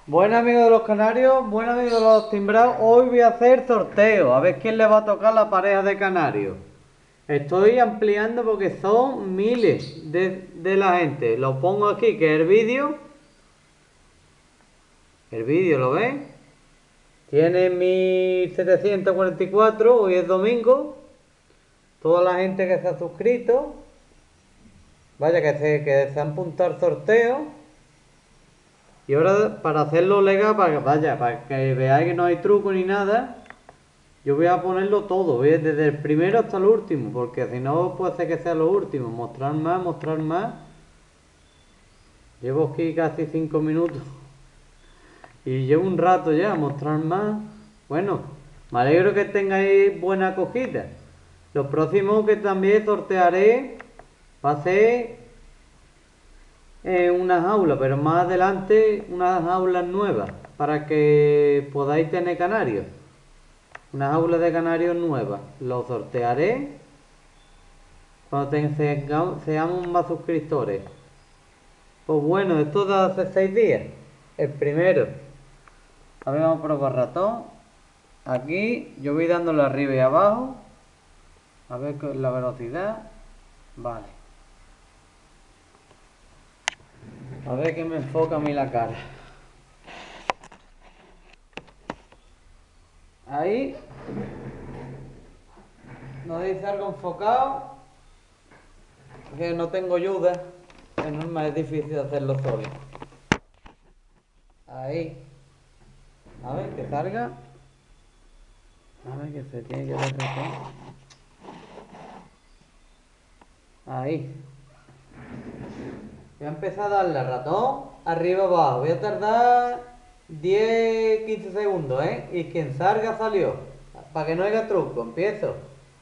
Buen amigo de los canarios, buen amigo de los timbrados. Hoy voy a hacer sorteo, a ver quién le va a tocar la pareja de canarios. Estoy ampliando porque son miles de la gente. Lo pongo aquí, que es el vídeo. El vídeo, ¿lo ves? Tiene 1744, hoy es domingo. Toda la gente que se ha suscrito. Vaya, que se han apuntado al sorteo. Y ahora para hacerlo legal, para que veáis que no hay truco ni nada. Yo voy a ponerlo todo, desde el primero hasta el último, porque si no puede ser que sea lo último. Mostrar más, mostrar más. Llevo aquí casi 5 minutos y llevo un rato ya, mostrar más. Bueno, me alegro que tengáis buena acogida. Lo próximo que también sortearé va a ser unas aulas, pero más adelante unas aulas nuevas para que podáis tener canarios. Unas aulas de canarios nuevas. Lo sortearé cuando seamos más suscriptores. Pues bueno, esto de hace 6 días. El primero. A ver, vamos a probar ratón. Aquí yo voy dándole arriba y abajo. A ver la velocidad. Vale. A ver que me enfoca a mí la cara. Ahí. ¿No dice algo enfocado? Que no tengo ayuda. Es normal, es difícil hacerlo solo. Ahí. A ver, que salga. A ver, que se tiene que ver ratón. Ahí. Voy a empezar a darle al ratón arriba abajo. Voy a tardar 10, 15 segundos, ¿eh? Y quien salga salió. Para que no haya truco. Empiezo.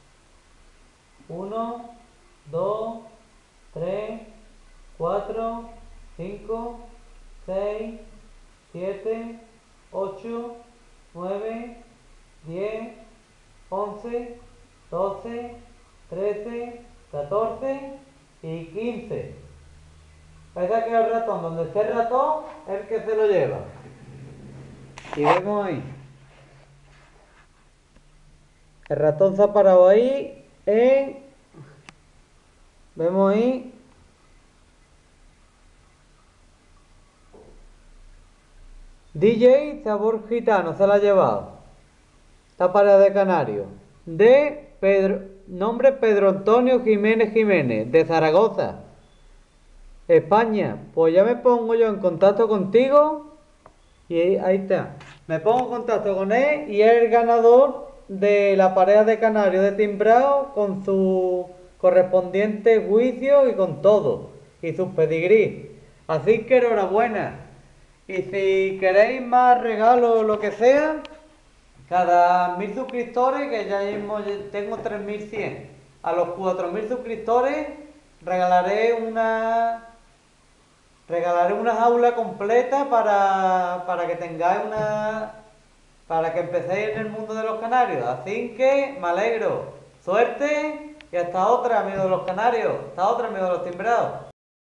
1, 2, 3, 4, 5, 6, 7, 8, 9, 10, 11, 12, 13, 14 y 15. Parece que el ratón, donde esté el ratón, es el que se lo lleva. Y vemos ahí. El ratón se ha parado ahí en... Vemos ahí. DJ Sabor Gitano se la ha llevado. Esta pareja de canarios. De Pedro... Nombre Pedro Antonio Jiménez Jiménez, de Zaragoza, España. Pues ya me pongo yo en contacto contigo. Y ahí está. Me pongo en contacto con él y es el ganador de la pareja de canarios de timbrado con su correspondiente juicio y con todo. Y sus pedigrí. Así que enhorabuena. Y si queréis más regalos o lo que sea, cada 1000 suscriptores, que ya tengo 3100, a los 4000 suscriptores regalaré una jaula completa para que tengáis para que empecéis en el mundo de los canarios. Así que me alegro. Suerte y hasta otra, amigos de los canarios. Hasta otra, amigos de los timbrados.